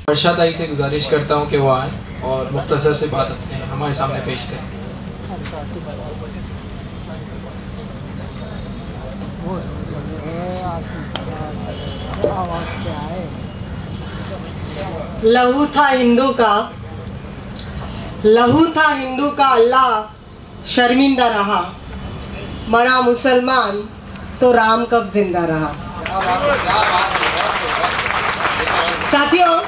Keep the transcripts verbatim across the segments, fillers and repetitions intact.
अर्शद आई से गुजारिश करता हूँ कि वो आए और मुख्तसर से बात अपने हमारे सामने पेश करें। लहू था हिंदू का, लहू था हिंदू का, अल्लाह शर्मिंदा रहा, मरा मुसलमान तो राम कब जिंदा रहा। साथियों,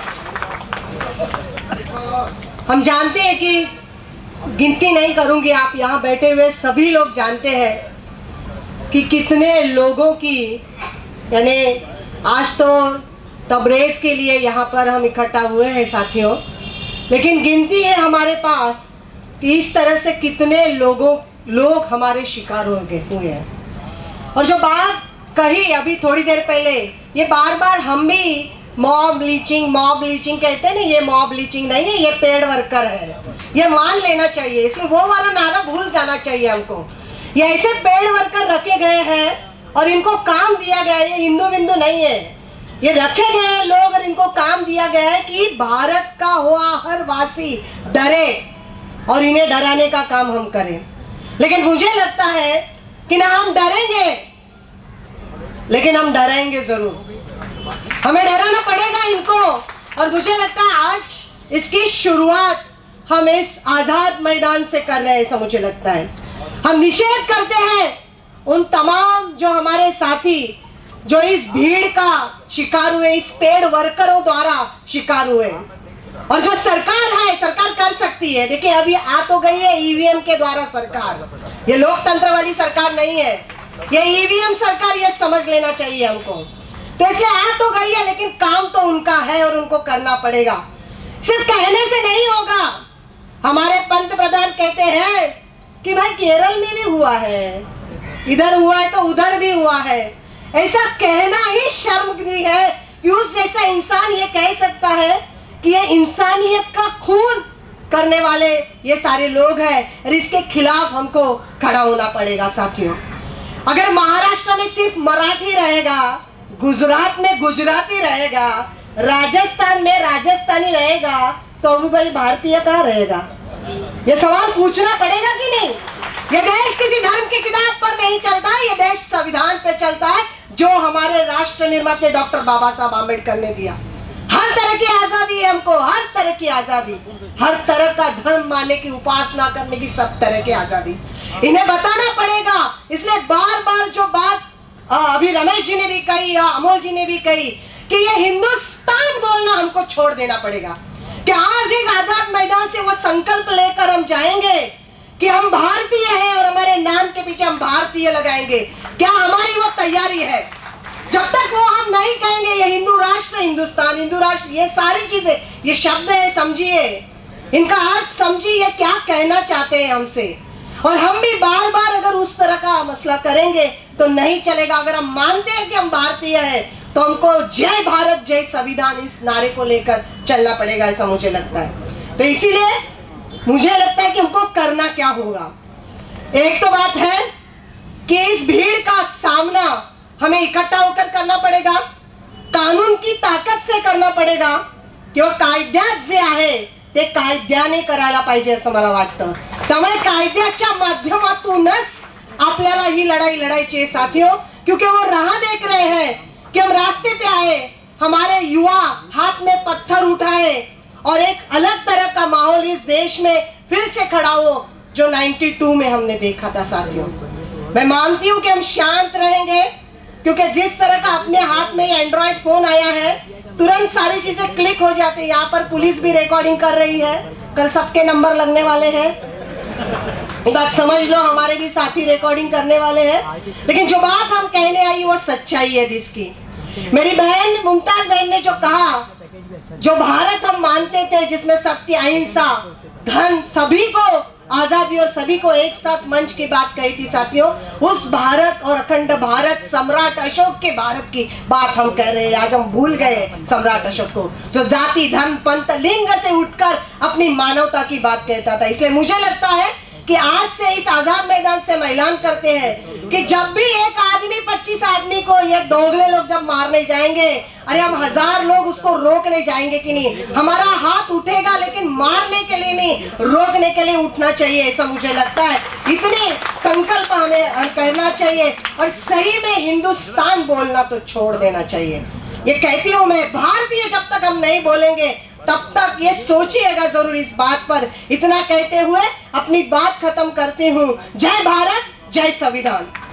हम जानते हैं कि गिनती नहीं करूंगी, आप यहाँ बैठे हुए सभी लोग जानते हैं कि कितने लोगों की, यानी आज तो तबरेज़ के लिए यहाँ पर हम इकट्ठा हुए हैं साथियों, लेकिन गिनती है हमारे पास कि इस तरह से कितने लोगों लोग हमारे शिकार हो गए हुए हैं। और जो बात कही अभी थोड़ी देर पहले, ये बार बार हम भी मॉब ब्लीचिंग मॉब ब्लीचिंग कहते हैं ना, ये मॉब ब्लीचिंग नहीं है, ये पेड वर्कर है, ये मान लेना चाहिए, इसलिए वो वाला नारा भूल जाना चाहिए हमको। ये ऐसे पेड वर्कर रखे गए हैं और इनको काम दिया गया है, ये हिंदू बिंदु नहीं है, ये रखे गए हैं लोग और इनको काम दिया गया है कि भारत का हुआ हर वासी डरे और इन्हें डराने का काम हम करें। लेकिन मुझे लगता है कि ना हम डरेंगे, लेकिन हम डरेंगे जरूर, हमें डराना पड़ेगा इनको। और मुझे लगता है आज इसकी शुरुआत हम इस आजाद मैदान से कर रहे हैं, ऐसा मुझे लगता है। हम निषेध करते हैं उन तमाम जो हमारे साथी जो इस भीड़ का शिकार हुए, इस पेड वर्करों द्वारा शिकार हुए। और जो सरकार है, सरकार कर सकती है, देखिए अभी आ तो गई है ईवीएम के द्वारा सरकार, ये लोकतंत्र वाली सरकार नहीं है, ये ईवीएम सरकार, ये समझ लेना चाहिए हमको। तो इसलिए आ तो गई है, लेकिन काम तो उनका है और उनको करना पड़ेगा, सिर्फ कहने से नहीं होगा। हमारे पंत प्रधान कहते हैं कि भाई केरल में भी हुआ है, इधर हुआ है तो उधर भी हुआ है, ऐसा कहना ही शर्मगी है कि उस जैसा इंसान ये कह सकता है कि ये इंसानियत का खून करने वाले ये सारे लोग हैं, और इसके खिलाफ हमको खड़ा होना पड़ेगा साथियों। अगर महाराष्ट्र में सिर्फ मराठी रहेगा, गुजरात में गुजराती रहेगा, राजस्थान में राजस्थानी रहेगा, तो अभी भाई भारतीय कहाँ रहेगा? ये सवाल पूछना पड़ेगा कि नहीं? ये देश किसी धर्म की किताब पर नहीं चलता है, ये देश संविधान पे चलता है जो हमारे राष्ट्र निर्माता डॉक्टर बाबा साहब आम्बेडकर ने दिया। हर तरह की आजादी है हमको, हर तरह की आजादी, हर तरह का धर्म मानने की, उपासना करने की, सब तरह की आजादी इन्हें बताना पड़ेगा। इसलिए बार बार जो बात अभी रमेश जी ने भी कही, अमोल जी ने भी कही कि ये हिंदुस्तान बोलना हमको छोड़ देना पड़ेगा, कि आज इस आजाद मैदान से वो संकल्प लेकर हम जाएंगे कि हम भारतीय हैं और हमारे नाम के पीछे हम भारतीय लगाएंगे। क्या हमारी वो तैयारी है? जब तक वो हम नहीं कहेंगे ये हिंदू राष्ट्र, हिंदुस्तान, हिंदू राष्ट्र, ये सारी चीजें, ये शब्द है, समझिए इनका अर्थ, समझिए क्या कहना चाहते हैं हमसे। और हम भी बार बार अगर उस तरह का मसला करेंगे तो नहीं चलेगा। अगर हम मानते हैं कि हम भारतीय हैं तो हमको जय भारत जय संविधान इस नारे को लेकर चलना पड़ेगा, ऐसा मुझे लगता है। तो इसीलिए मुझे लगता है कि हमको करना क्या होगा। एक तो बात है कि इस भीड़ का सामना हमें इकट्ठा होकर करना पड़ेगा, कानून की ताकद से करना पड़ेगा, किंवा कायद्यात जे आहे ते कायद्याने करायला पाहिजे असं मला वाटतं। त्यामुळे कायद्याच्या माध्यमातूनच आपल्याला ही लड़ाई लड़ाई चाहिए साथियों, क्योंकि वो राह देख रहे हैं कि हम रास्ते पे आए, हमारे युवा हाथ में पत्थर उठाए और एक अलग तरह का माहौल इस देश में फिर से खड़ा हो जो बानवे में हमने देखा था साथियों। मैं मानती हूँ कि हम शांत रहेंगे, क्योंकि जिस तरह का अपने हाथ में एंड्रॉइड फोन आया है, तुरंत सारी चीजें क्लिक हो जाती है। यहाँ पर पुलिस भी रिकॉर्डिंग कर रही है, कल सबके नंबर लगने वाले हैं, बात समझ लो, हमारे भी साथी रिकॉर्डिंग करने वाले हैं। लेकिन जो बात हम कहने आई वो सच्चाई है जिसकी, मेरी बहन मुमताज बहन ने जो कहा, जो भारत हम मानते थे जिसमें सत्य, अहिंसा, धन, सभी को आजादी और सभी को एक साथ मंच की बात कही थी साथियों, उस भारत और अखंड भारत, सम्राट अशोक के भारत की बात हम कह रहे हैं। आज हम भूल गए सम्राट अशोक को, जो जाति, धन, पंथ, लिंग से उठकर अपनी मानवता की बात कहता था। इसलिए मुझे लगता है कि आज से इस आजाद मैदान से हम ऐलान करते हैं कि जब भी एक आदमी पच्चीस आदमी को ये दोगले लोग जब मारने जाएंगे, अरे हम हजार लोग उसको रोकने जाएंगे कि नहीं, हमारा हाथ उठेगा लेकिन मारने के लिए नहीं, रोकने के लिए उठना चाहिए, ऐसा मुझे लगता है। इतनी संकल्प हमें करना चाहिए और सही में हिंदुस्तान बोलना तो छोड़ देना चाहिए। ये कहती हूँ मैं, भारतीय जब तक हम नहीं बोलेंगे तब तक ये सोचिएगा जरूर इस बात पर। इतना कहते हुए अपनी बात खत्म करती हूँ। जय भारत, जय संविधान।